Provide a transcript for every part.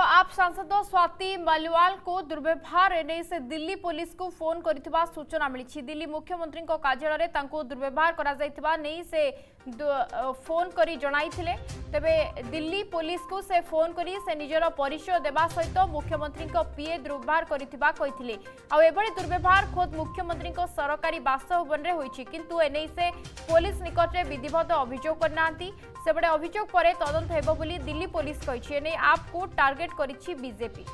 आप सांसद स्वाति मालीवाल को दुर्व्यवहार एने से दिल्ली पुलिस को फोन करथिबा सूचना मिली। दिल्ली मुख्यमंत्री कार्यालय दुर्व्यवहार करा जायथिबा नहीं से फोन करी जणाइथिले। तेबे दिल्ली पुलिस को से फोन करी से निजर परिचय देबा सहित मुख्यमंत्री पीए दुर्व्यवहार करिथिबा कहिथिले। आ एभली दुर्व्यवहार खोद मुख्यमंत्री सरकारी बासभवन रे होईछि, किंतु एने से पुलिस निकट रे विधिवत अभियोग करनांती। सेबडे अभियोग परे तदंत हेबो बोली दिल्ली पुलिस कहिछि। एने आप को टारगेट करिछि बीजेपी।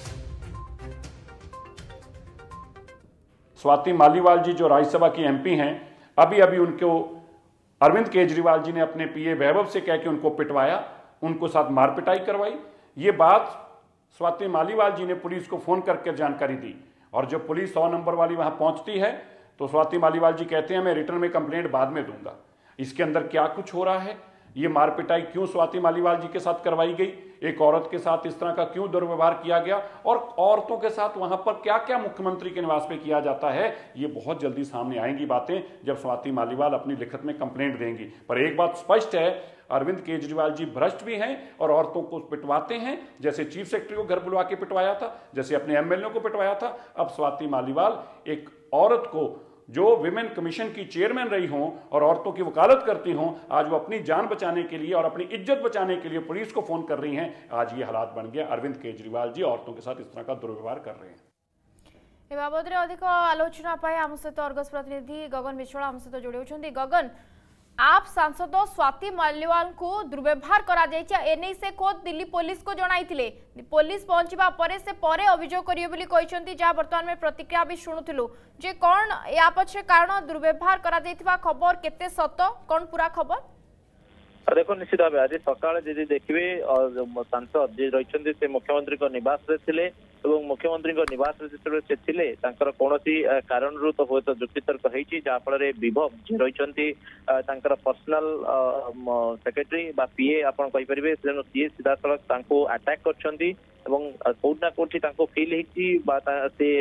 स्वाति मालीवाल जी जो राज्यसभा की एमपी हैं, अभी अभी उनको अरविंद केजरीवाल जी ने अपने पीए वैभव से कह के उनको पिटवाया, उनको साथ मारपिटाई करवाई। ये बात स्वाति मालीवाल जी ने पुलिस को फोन करके जानकारी दी, और जब पुलिस 100 नंबर वाली वहां पहुंचती है तो स्वाति मालीवाल जी कहते हैं मैं रिटर्न में कंप्लेंट बाद में दूंगा। इसके अंदर क्या कुछ हो रहा है, ये मारपिटाई क्यों स्वाति मालीवाल जी के साथ करवाई गई, एक औरत के साथ इस तरह का क्यों दुर्व्यवहार किया गया, और औरतों के साथ वहां पर क्या क्या मुख्यमंत्री के निवास पे किया जाता है, ये बहुत जल्दी सामने आएंगी बातें जब स्वाति मालीवाल अपनी लिखित में कंप्लेंट देंगी। पर एक बात स्पष्ट है, अरविंद केजरीवाल जी भ्रष्ट भी हैं और औरतों को पिटवाते हैं। जैसे चीफ सेक्रेटरी को घर बुलवा के पिटवाया था, जैसे अपने एमएलए को पिटवाया था, अब स्वाति मालीवाल एक औरत को जो विमेन कमीशन की चेयरमैन रही हों और औरतों की वकालत करती हों, आज वो अपनी जान बचाने के लिए और अपनी इज्जत बचाने के लिए पुलिस को फोन कर रही हैं। आज ये हालात बन गया, अरविंद केजरीवाल जी औरतों के साथ इस तरह का दुर्व्यवहार कर रहे हैं। बाबद अधिक आलोचना आम सहित अर्गस प्रतिनिधि गगन विश्वाल आम सहित जोड़ी होती। गगन, आप सांसद स्वाति मालीवाल को दुर्व्यवहार करा एने से खुद दिल्ली पुलिस को जणाइथिले। पुलिस पहुंचवा परे से परे अभियोग करियो बोली कहिसंती, जहां वर्तमान में प्रतिक्रिया भी शुणुथिलु जे कोन या पछे कारण दुर्व्यवहार करा जायथिबा खबर केते सत, कोन पूरा खबर? देखो निश्चित भाव आज सकाल जी देखिए सांसद जी रही से मुख्यमंत्री निवास रे थिले एवं मुख्यमंत्री निवास से थिले कौन कारण तो हूँ तो जुक्तितर्क होती जहाँफल विभव जी रही पर्सनाल सेक्रेटरी बा पीए आप कहींपारे तेणु सी सीधा सड़क आटाक कर कौटना कौटी फिल होती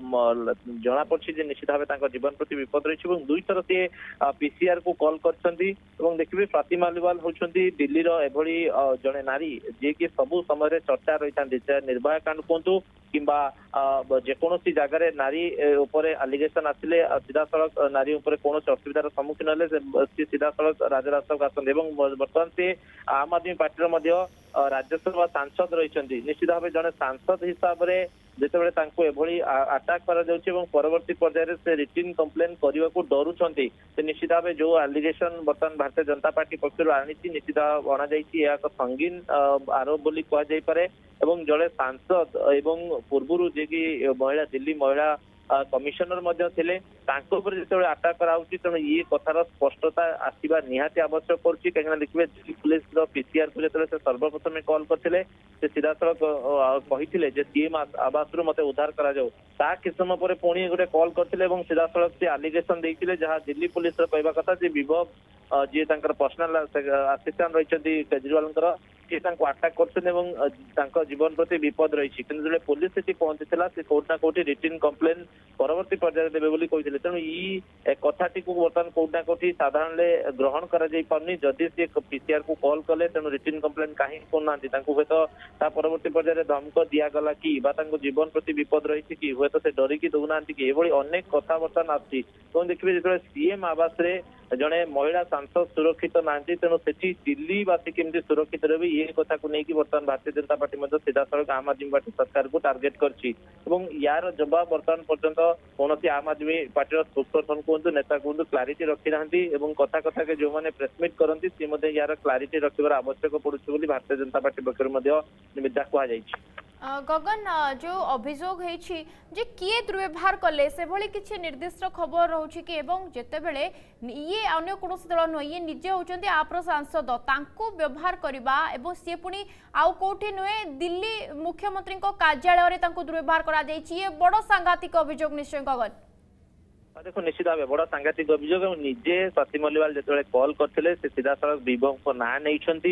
जना पड़ी निश्चित भाव जीवन प्रति विपद रही। दुई थर सी पीसीआर को कॉल कर देखिए स्वाति मालीवाल होती दिल्ली एभली जड़े नारी जी की सबु समय चर्चा रही था, निर्भया कांड कहतु किंबा जेकोसी जगार नारी उपरे आलिगेशन आसिले सीधा सड़क नारी उपरे कौन असुविधार सम्मुखीन हेले सीधा सड़क राजरास्ता आसते। बर्तमान से आम आदमी पार्टी राज्यसभा सांसद रही निश्चित भाव जड़े सांसद हिसाब से जितेबाला एभली आटाक परवर्ती पर्यायर से रिटिन कंप्लेन करने को डरुंट निश्चित भाव जो आलिगेशन बर्तमान भारतीय जनता पार्टी पक्ष आनी निश्चित अणाई संगीन आरोप बोली कहुपे। जड़े सांसद एवं पूर्व जी की महिला दिल्ली महिला कमिशनर जो आटाक कराऊँच तेणु ये कथार स्पष्टता आसवा निहाती आवश्यक करुच्ची। कहीं देखिए पुलिस पीसीआर को जो सर्वप्रथम कॉल करते सीधा सड़क कही सीएम आवास रु मत उद्धार करा कि समय पर पुणी गोटे कॉल करते सीधा सड़क से आलिगेशन देते जहाँ दिल्ली पुलिस कहवा कथा विभव जी पर्सनाल असिस्टेंट रही केजरीवाल सी आटाक कर जीवन प्रति विपद रही जो पुलिस से पहुंची से कौटना कौटी रिटिन कंप्लेन परवर्ती पर्यायर देवे बोली कहते। तेणु ये कथाटी को बर्तमान कौटना कौटी साधारण ग्रहण कर जदि सी पीसीआर को कॉल कले तेणु रिटिन कंप्लेन कहीं करना हूँ तो परवर्ती पर्यायर धमक दिगला कि जीवन प्रति विपद रही कि हूँ तो से डरिकी दौना कि अनेक कथा बर्तमान आती। देखिए जो सीएम आवास जड़े महिला सांसद सुरक्षित ना तेणु से दिल्लीवासी केमती सुरक्षित रही ये कथा को लेकिन बर्तमान भारतीय जनता पार्टी सीधा सड़क आम आदमी पार्टी सरकार को टार्गेट कर यार जवाब बर्तमान पर्यंत कौन आम आदमी पार्टी स्पोक्सपर्सन कहतु नेता कहतु क्लारिटी रखी ना कथा कथा के जो मैंने प्रेसमिट करती सी यार क्लारिटी रखार आवश्यक पड़ुच्छी भारतीय जनता पार्टी पक्ष कहुई। गगन, जो अभियोग होती किए दुर्व्यवहार कले से भली किसी निर्दिष्ट खबर रोचे कि जितेबले ये अन्य कौन दल नुह ये निजे होती आप्र सांसद व्यवहार करवा सी पुणी आउ कौटी नुहे दिल्ली मुख्यमंत्री कार्यालय दुर्व्यवहार कर बड़ सांघातिक अभियोग निश्चय। गगन देखो निश्चित भाव बड़ा सांघातिक अभियोग निजे स्वाति मालीवाल जो कॉल करते सीधा सड़क विभव को ना नहीं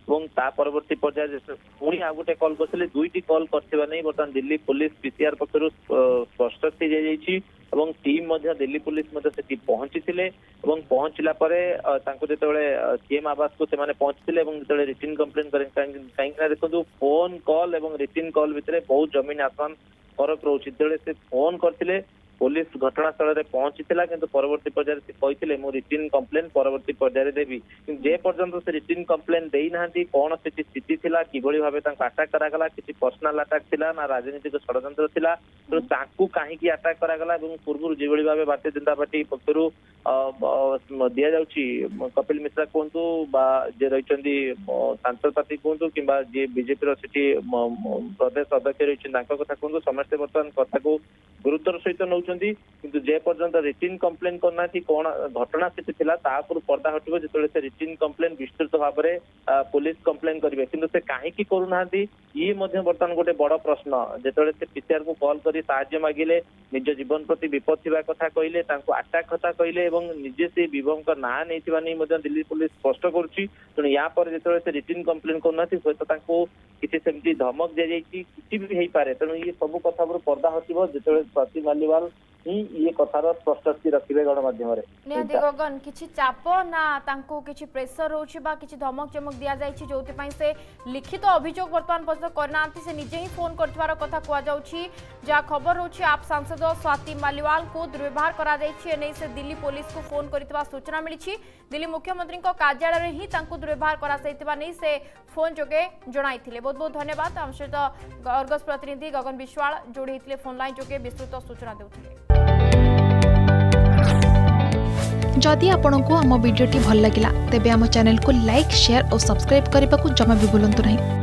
ଏବଂ ତା ପରବର୍ତ୍ତୀ ପର୍ଯ୍ୟାୟରେ ପୁଣି ଆଉ ଗୋଟେ କଲ୍ କରିଥିଲେ। ଦୁଇଟି କଲ୍ କରିଥିବା ନେଇ ବର୍ତ୍ତମାନ ଦିଲ୍ଲୀ ପୋଲିସ ପିସିଆର ପକ୍ଷରୁ ସ୍ପଷ୍ଟୋକ୍ତି ଦିଆଯାଇଛି ଏବଂ ଟିମ୍ ମଧ୍ୟ ଦିଲ୍ଲୀ ପୋଲିସ ମଧ୍ୟ ସେଠି ପହଞ୍ଚିଥିଲେ ଏବଂ ପହଞ୍ଚିଲା ପରେ ତାଙ୍କୁ ଯେତେବେଳେ ସିଏମ ଆବାସକୁ ସେମାନେ ପହଞ୍ଚିଥିଲେ ଏବଂ ଯେତେବେଳେ ରିଟିନ୍ କମ୍ପ୍ଲେନ୍ କରେ କାହିଁକି ନା ଦେଖନ୍ତୁ ଫୋନ କଲ୍ ଏବଂ ରିଟିନ୍ କଲ୍ ଭିତରେ ବହୁତ ଜମିନ ଆସମାନ ଫରକ ରହୁଛି। ଯେତେବେଳେ ସେ ଫୋନ କରିଥିଲେ पुलिस घटनास्थल पहुंचीला कि परवर्ती पर्यायर से कहते मु रिटिन कम्प्लेन परवर्ती पर्यायर देवी जे पर्यंत से रिटिन कम्प्लेन देना कौन से स्थिति थिला किभली भाबे अटाक करागला किसी पर्सनाल अटाक थिला ना राजनीतिक षड्यंत्र थिला तो ताकू काहेकि अटाक करागला पूर्व जो भाव भारतीय जनता पार्टी पक्षर दि जाउची कपिल मिश्रा कहतु जे रही सांसद पार्टी कहतु कि बीजेपी सी प्रदेश अध्यक्ष रही कथा कहतु समस्ते बर्तमान कथा को गुरुत्वर सहित नौ किंतु जे पर्यंत रिटिन कम्प्लेन करना कौन घटना स्थिति थिला तापर पर्दा हटिबो जेतले से रिटिन कम्प्लेन विस्तृत भाव में पुलिस कम्प्लेन करेंगे किंतु से काहेकि करूना ये बर्तमान गोटे बड़ प्रश्न जेतले से पीसीआर को कॉल करी साहाय्य मागिले निज जीवन प्रति विपद थिबा कथा कहले अटैक कथा कहले एवं निजे से विभव ना नहीं दिल्ली पुलिस स्पष्ट करुच्ची तेणु या पर जेतले से रिटिन कम्प्लेन करना सहित किसी सेमती धमक दि जाइए किसी भी हो पारे तेणु ये सब कथा पर्दा हटिबो जेतले स्वाति मालीवाल ये कथार स्पष्टोक्ति रखिबे गणमाध्यम रे निहाती गगन किछि चाप ना तांको किछि प्रेशर होछि बा किछि धमक चमक दिया जाइछि जोति पई से लिखित अभियोग वर्तमान पर्यंत करनांती से निजे ही फोन करथिवार कथा कुआ जाउछि जा खबर होछि आप सांसद स्वाति मालीवाल को दुर्व्यवहार करा जाइछि एनै से दिल्ली पुलिस को फोन करितबा सूचना मिलिछि दिल्ली मुख्यमंत्री को कार्यालय रे ही तांको दुर्व्यवहार करा सहितबा नै से फोन जोगे जणाइथिले। बहुत बहुत धन्यवाद हम सहित अर्गस प्रतिनिधि गगन विश्वाल जोड़ी हितले फोन लाइन जोगे विस्तृत सूचना देउथिले। जदि आपंक आम भिडी भल लगा तेब आम चैनल को लाइक शेयर और सब्सक्राइब करने को जमा भी भूलु नहीं।